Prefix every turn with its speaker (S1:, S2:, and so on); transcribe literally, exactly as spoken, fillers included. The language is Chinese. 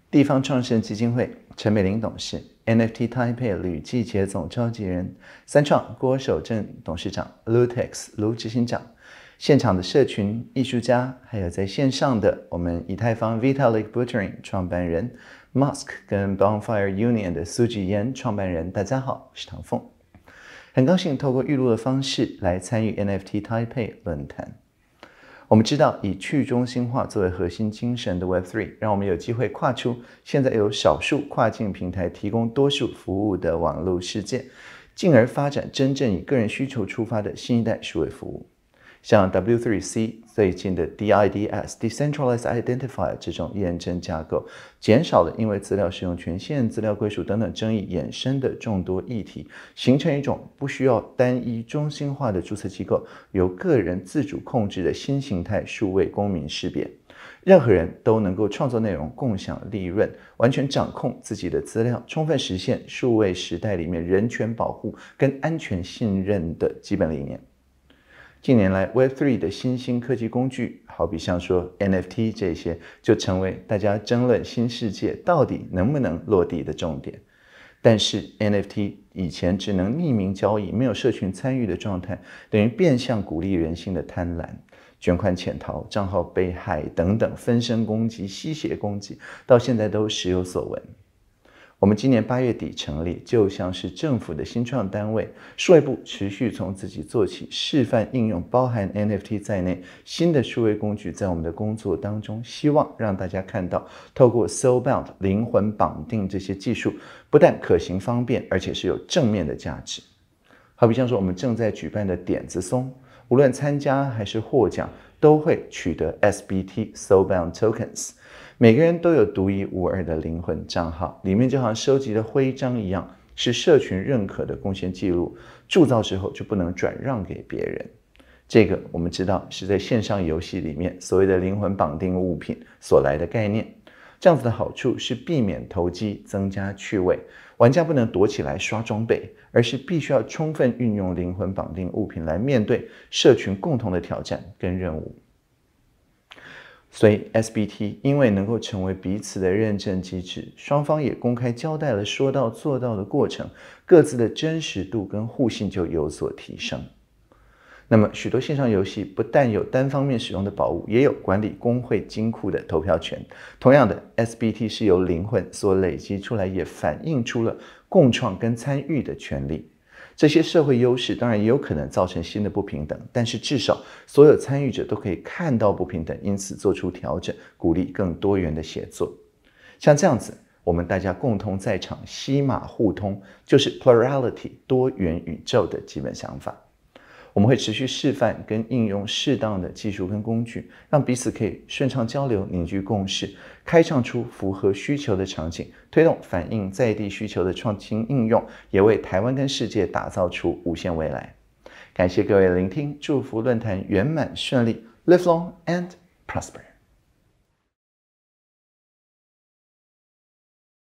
S1: 地方创生基金会陈美玲董事 ，N F T Taipei 吕继杰总召集人，三创郭守正董事长 ，Lutex 卢执行长，现场的社群艺术家，还有在线上的我们以太坊 Vitalik Buterin 创办人 ，Musk 跟 Bonfire Union 的苏吉妍创办人，大家好，我是唐凤，很高兴透过预录的方式来参与 N F T Taipei 论坛。我们知道，以去中心化作为核心精神的 Web 三， 让我们有机会跨出现在有少数跨境平台提供多数服务的网络世界，进而发展真正以个人需求出发的新一代数位服务。像 W 三 C 最近的 D I D S（Decentralized Identifier） 这种验证架构，减少了因为资料使用权限、资料归属等等争议衍生的众多议题，形成一种不需要单一中心化的注册机构，由个人自主控制的新形态数位公民识别。任何人都能够创作内容、共享利润，完全掌控自己的资料，充分实现数位时代里面人权保护跟安全信任的基本理念。近年来 Web 三 的新兴科技工具，好比像说 N F T 这些，就成为大家争论新世界到底能不能落地的重点。但是 N F T 以前只能匿名交易，没有社群参与的状态，等于变相鼓励人性的贪婪、捐款潜逃、账号被害等等分身攻击、吸血攻击，到现在都时有所闻。我们今年八月底成立，就像是政府的新创单位，数位部持续从自己做起，示范应用包含 N F T 在内新的数位工具在我们的工作当中，希望让大家看到，透过 Soulbound 灵魂绑定这些技术，不但可行方便，而且是有正面的价值。好比像说我们正在举办的点子松，无论参加还是获奖，都会取得 S B T Soulbound Tokens。每个人都有独一无二的灵魂账号，里面就好像收集的徽章一样，是社群认可的贡献记录，铸造之后就不能转让给别人。这个我们知道是在线上游戏里面所谓的灵魂绑定物品所来的概念。这样子的好处是避免投机，增加趣味。玩家不能躲起来刷装备，而是必须要充分运用灵魂绑定物品来面对社群共同的挑战跟任务。所以 S B T 因为能够成为彼此的认证机制，双方也公开交代了说到做到的过程，各自的真实度跟互信就有所提升。那么许多线上游戏不但有单方面使用的宝物，也有管理工会金库的投票权。同样的 S B T 是由灵魂所累积出来，也反映出了共创跟参与的权利。这些社会优势当然也有可能造成新的不平等，但是至少所有参与者都可以看到不平等，因此做出调整，鼓励更多元的协作。像这样子，我们大家共同在场，西马互通，就是 plurality 多元宇宙的基本想法。我们会持续示范跟应用适当的技术跟工具，让彼此可以顺畅交流、凝聚共识，开创出符合需求的场景，推动反映在地需求的创新应用，也为台湾跟世界打造出无限未来。感谢各位聆听，祝福论坛圆满顺利 ，Live long and prosper。